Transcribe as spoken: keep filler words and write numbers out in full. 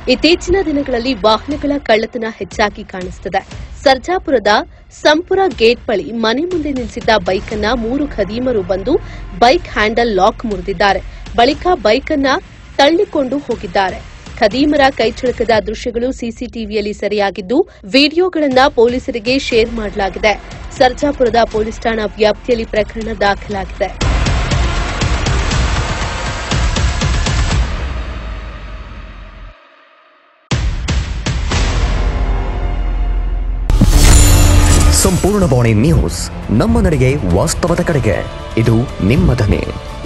ಇತ್ತೀಚಿನ ದಿನಗಳಲ್ಲಿ ವಾಹನಗಳ ಕಳ್ಳತನ ಹೆಚ್ಚಾಗಿ ಕಾಣಿಸುತ್ತದೆ. ಸರ್ಜಾಪುರದ ಸಂಪುರ ಗೇಟ್ ಬಳಿ ಮನೆ ಮುಂದೆ ನಿಲ್ಲಿಸಿದ್ದ ಬೈಕ್ ಅನ್ನ ಮೂರು ಖದೀಮರು ಬಂದು ಬೈಕ್ ಹ್ಯಾಂಡಲ್ ಲಾಕ್ ಮುರಿದಿದ್ದಾರೆ. ಬಳಿಕ ಬೈಕ್ ಅನ್ನ ತಳ್ಳಿಕೊಂಡು ಹೋಗಿದ್ದಾರೆ. ಖದೀಮರ ಕೈಚಳಕದ ದೃಶ್ಯಗಳು ಸಿಸಿಟಿವಿಯಲ್ಲಿ ಸೆರೆಯಾಗಿದ್ದು, ವಿಡಿಯೋಗಳನ್ನು ಪೊಲೀಸರಿಗೆ ಶೇರ್ ಮಾಡಲಾಗಿದೆ. ಸರ್ಜಾಪುರದ ಪೊಲೀಸ್ ಠಾಣಾ ವ್ಯಾಪ್ತಿಯಲ್ಲಿ ಪ್ರಕರಣ ದಾಖಲಾಗಿದೆ. ಸಂಪೂರ್ಣ ಬಾಣಿ ನ್ಯೂಸ್, ನಮ್ಮ ನಡೆಗೆ ವಾಸ್ತವದ ಕಡೆಗೆ. ಇದು ನಿಮ್ಮ ಧ್ವನಿ.